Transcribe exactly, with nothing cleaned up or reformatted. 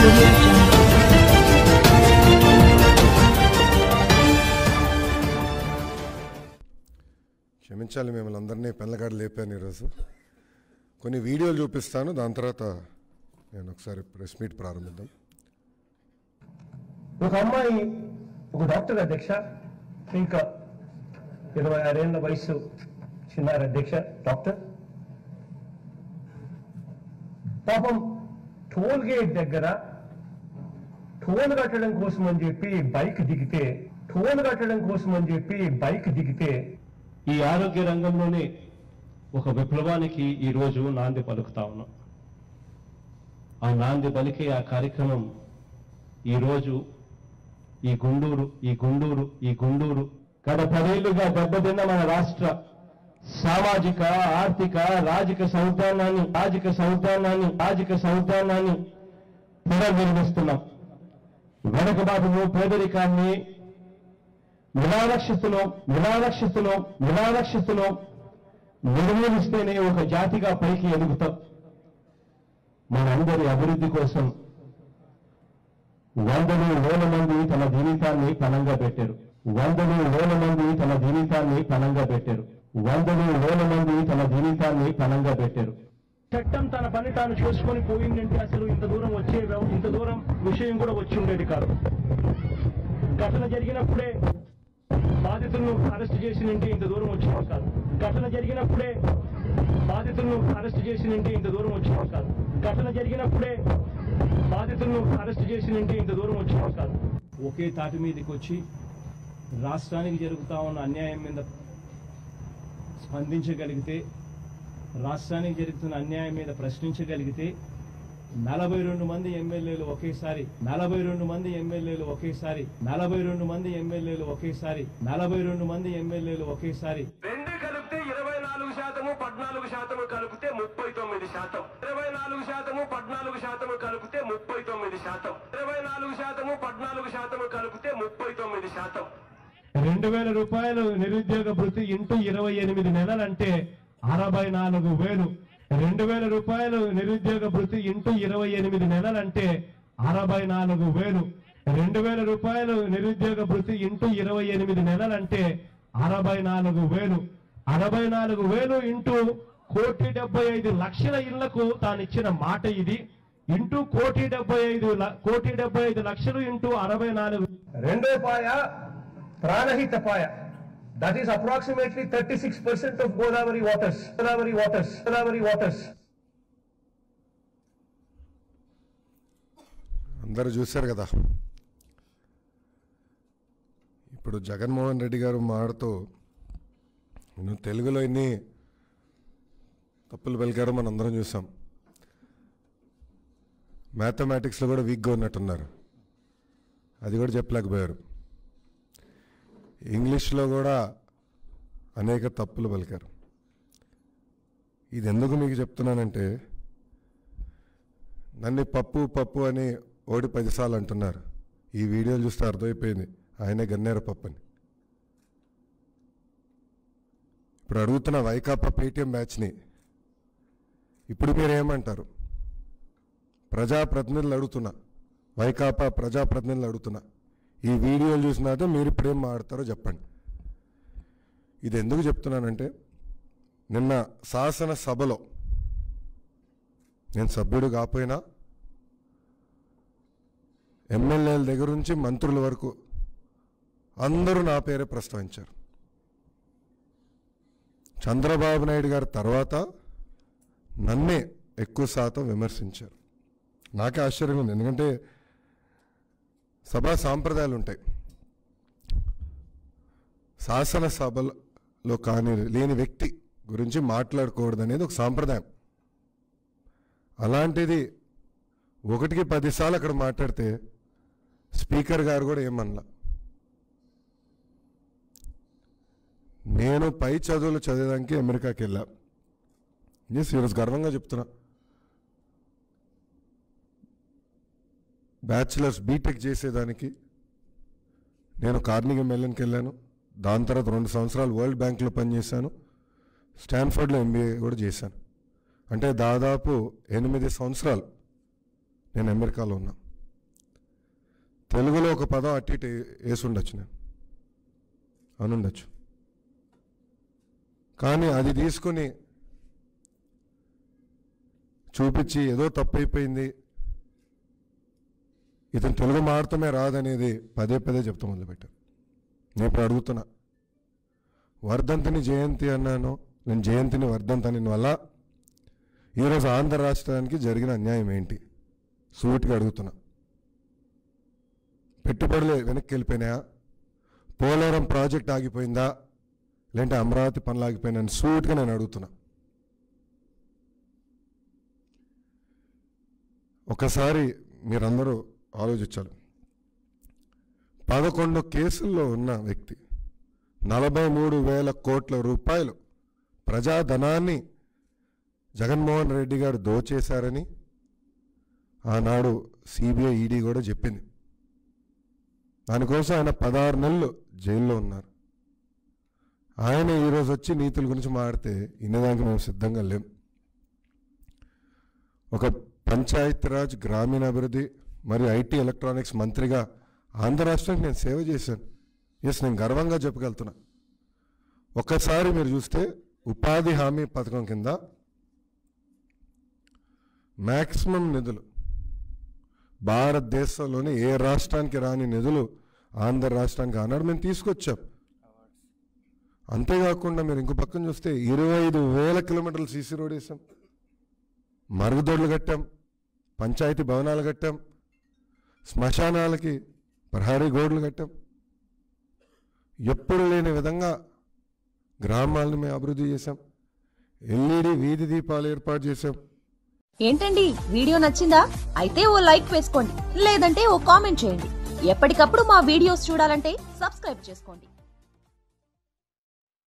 audio jungle. క్షమించాలి మిమ్మల్ని అందరినీ పెళ్ళగాడు లేపాను ఈరోజు. కొన్ని వీడియోలు చూపిస్తాను, దాని తర్వాత నేను ఒకసారి ప్రెస్ మీట్ ప్రారంభిద్దాం. ఒక అమ్మాయి ఒక డాక్టర్ అధ్యక్ష, ఇంకా ఇరవై ఆరేళ్ల వయసు చిన్నారి అధ్యక్ష డాక్టర్. పాపం టోల్ గేట్ దగ్గర టోల్ కట్టడం కోసం అని చెప్పి బైక్ దిగితే టోల్ కట్టడం కోసం అని చెప్పి బైక్ దిగితే ఈ ఆరోగ్య రంగంలోనే ఒక విప్లవానికి ఈ రోజు నాంది పలుకుతా ఉన్నాం. ఆ నాంది పలికే ఆ కార్యక్రమం ఈరోజు ఈ గుండూరు ఈ గుండూరు ఈ గుండూరు గత పదేళ్లుగా దెబ్బతిన్న మన రాష్ట్ర సామాజిక ఆర్థిక రాజకీయ సౌధానాన్ని రాజకీయ సౌధానాన్ని రాజకీయ సౌధానాన్ని పునర్నిర్మిస్తున్నాం. వెనుకబాటును పేదరికాన్ని నిరాలక్షితులో నిరాలక్షితులో నిరాలక్షితులో నిర్మూలిస్తేనే ఒక జాతిగా పైకి ఎదుగుతాం. మనందరి అభివృద్ధి కోసం వందలు వేల మంది తన జీవితాన్ని పణంగా పెట్టారు. వందలు వేల మంది తన జీవితాన్ని పణంగా పెట్టారు. వందలు వేల మంది తన జీవితాన్ని పణంగా పెట్టారు. చట్టం తన పని తాను చేసుకొని పోయిందంటే అసలు ఇంత దూరం వచ్చే ఇంత దూరం విషయం కూడా వచ్చి ఉండేది కాదు. ఘటన జరిగినప్పుడే బాధితులను అరెస్ట్ చేసినంటే ఇంత దూరం వచ్చేది కాదు. ఘటన జరిగినప్పుడే బాధితులను అరెస్ట్ చేసినంటే ఇంత దూరం వచ్చేది కాదు. ఘటన జరిగినప్పుడే బాధితులను అరెస్ట్ చేసినంటే ఇంత దూరం వచ్చేది కాదు. ఒకే తాటి మీదకి వచ్చి రాష్ట్రానికి జరుగుతా ఉన్న అన్యాయం మీద స్పందించగలిగితే, రాష్ట్రానికి జరుగుతున్న అన్యాయం మీద ప్రశ్నించగలిగితే నలభై రెండు మంది ఎమ్మెల్యేలు ఒకేసారి నలభై రెండు మంది ఎమ్మెల్యేలు ఒకేసారి నలభై రెండు మంది ఎమ్మెల్యేలు ఒకేసారి నలభై రెండు మంది ఎమ్మెల్యేలు ఒకేసారి రెండు కలిపితే ఇరవై నాలుగు శాతము పద్నాలుగు శాతము కలిపితే ముప్పై తొమ్మిది శాతం ఇరవై నాలుగు శాతము పద్నాలుగు శాతము కలిపితే ముప్పై తొమ్మిది శాతం ఇరవై నాలుగు శాతము పద్నాలుగు శాతము కలిపితే ముప్పై తొమ్మిది శాతం రెండు వేల రూపాయలు నిరుద్యోగ భృతి ఇంటూ ఇరవై ఎనిమిది నెలలంటే అరవై నాలుగు వేలు రెండు వేల రూపాయలు నిరుద్యోగ భృతి ఇంటూ ఇరవై ఎనిమిది నెలలంటే అరవై నాలుగు వేలు రెండు వేల రూపాయలు నిరుద్యోగ భృతి ఇంటూ ఇరవై ఎనిమిది నెలలంటే అరవై నాలుగు వేలు అరవై నాలుగు వేలు ఇంటూ కోటి డెబ్బై ఐదు లక్షల ఇళ్లకు తానిచ్చిన మాట ఇది. ఇంటూ కోటి డెబ్బై ఐదు కోటి డెబ్బై ఐదు లక్షలు ఇంటూ అరవై నాలుగు రెండో పాయ ప్రాణహిత పాయ. That is approximately thirty-six percent of Godavari waters. Godavari waters. Godavari waters. అందరూ చూశారు కదా, ఇప్పుడు జగన్మోహన్ రెడ్డి గారు మాడుతూ నువ్వు తెలుగులో ఎన్ని తప్పులు పలికారో మనం అందరం చూసాం. మ్యాథమెటిక్స్లో కూడా వీక్గా ఉన్నట్టున్నారు, అది కూడా చెప్పలేకపోయారు. ఇంగ్లీష్లో కూడా అనేక తప్పులు పలికారు. ఇది ఎందుకు మీకు చెప్తున్నానంటే, నన్ను పప్పు పప్పు అని ఓడి పదిసార్లు అంటున్నారు. ఈ వీడియోలు చూస్తే అర్థమైపోయింది ఆయనే గన్నేర పప్పు అని. ఇప్పుడు అడుగుతున్న వైకాపా పేటీఎం బ్యాచ్ని, ఇప్పుడు మీరేమంటారు? ప్రజాప్రతినిధులు అడుగుతున్నా, వైకాపా ప్రజాప్రతినిధులు అడుగుతున్నా, ఈ వీడియోలు చూసినాక మీరు ఇప్పుడేం మాట్లాడతారో చెప్పండి. ఇది ఎందుకు చెప్తున్నానంటే, నిన్న శాసనసభలో నేను సభ్యుడు కాకపోయినా ఎమ్మెల్యేల దగ్గర నుంచి మంత్రుల వరకు అందరూ నా పేరే ప్రస్తావించారు. చంద్రబాబు నాయుడు గారి తర్వాత నన్నే ఎక్కువ శాతం విమర్శించారు. నాకే ఆశ్చర్యంగా ఉంది, ఎందుకంటే సభా సాంప్రదాయాలు ఉంటాయి. శాసనసభలో కానీ లేని వ్యక్తి గురించి మాట్లాడకూడదు అనేది ఒక సాంప్రదాయం. అలాంటిది ఒకటికి పదిసార్లు అక్కడ మాట్లాడితే స్పీకర్ గారు కూడా ఏమన్నా, నేను పై చదువులు చదివడానికి అమెరికాకి వెళ్ళా. ఎస్, ఈరోజు గర్వంగా చెప్తున్నా. బ్యాచిలర్స్ బీటెక్ చేసేదానికి నేను కార్నిగీ మెల్లన్కి వెళ్ళాను. దాని తర్వాత రెండు సంవత్సరాలు వరల్డ్ బ్యాంక్లో పనిచేశాను. స్టాన్ఫర్డ్లో ఎంబీఏ కూడా చేశాను. అంటే దాదాపు ఎనిమిది సంవత్సరాలు నేను అమెరికాలో ఉన్నా. తెలుగులో ఒక పదం అట్టి ఇటు వేసి ఉండొచ్చు, నేను అనుండొచ్చు. కానీ అది తీసుకుని చూపించి ఏదో తప్పైపోయింది, ఇతను తెలుగు మాడటమే రాదనేది పదే పదే చెప్తా మొదలుపెట్టాను. నేను ఇప్పుడు అడుగుతున్నా, వర్ధంతిని జయంతి అన్నాను, నేను జయంతిని వర్ధంతి వల్ల ఈరోజు ఆంధ్ర రాష్ట్రానికి జరిగిన అన్యాయం ఏంటి? సూటిగా అడుగుతున్నా. పెట్టుబడులు వెనక్కి వెళ్ళిపోయినాయా? పోలవరం ప్రాజెక్ట్ ఆగిపోయిందా? లేదంటే అమరావతి పనులు ఆగిపోయినా? సూటిగా నేను అడుగుతున్నా. ఒకసారి మీరందరూ ఆలోచించాలి. పదకొండు కేసుల్లో ఉన్న వ్యక్తి నలభై మూడు వేల కోట్ల రూపాయలు ప్రజాధనాన్ని జగన్మోహన్ రెడ్డి గారు దోచేశారని ఆనాడు సిబిఐ ఈడీ కూడా చెప్పింది. దానికోసం ఆయన పదహారు నెలలు జైల్లో ఉన్నారు. ఆయన ఈరోజు వచ్చి నీతుల గురించి మాడితే ఇన్నదానికి మేము సిద్ధంగా లేం. ఒక పంచాయతీరాజ్, గ్రామీణాభివృద్ధి మరియు ఐటీ ఎలక్ట్రానిక్స్ మంత్రిగా ఆంధ్ర రాష్ట్రానికి నేను సేవ చేశాను. ఎస్, నేను గర్వంగా చెప్పగలుగుతున్నా. ఒక్కసారి మీరు చూస్తే ఉపాధి హామీ పథకం కింద మ్యాక్సిమం నిధులు భారతదేశంలోని ఏ రాష్ట్రానికి రాని నిధులు ఆంధ్ర రాష్ట్రానికి ఆనాడు మేము తీసుకొచ్చాం. అంతేకాకుండా మీరు ఇంకో పక్కన చూస్తే ఇరవై ఐదు వేల కిలోమీటర్లు సీసీ రోడ్ వేసాం, మరుగుదొడ్లు కట్టాం, పంచాయతీ భవనాలు కట్టాం, శ్మశానాలకి ప్రహరీ గోడలు కట్టాం. ఎప్పుడు లేని విధంగా గ్రామాలను మేము అభివృద్ధి చేశాం. ఎల్ఈడి వీధి దీపాలు ఏర్పాటు చేశాం. ఏంటండి, వీడియో నచ్చిందా? అయితే ఓ లైక్ వేసుకోండి, లేదంటే ఓ కామెంట్ చేయండి. ఎప్పటికప్పుడు మా వీడియోస్ చూడాలంటే సబ్స్క్రైబ్ చేసుకోండి.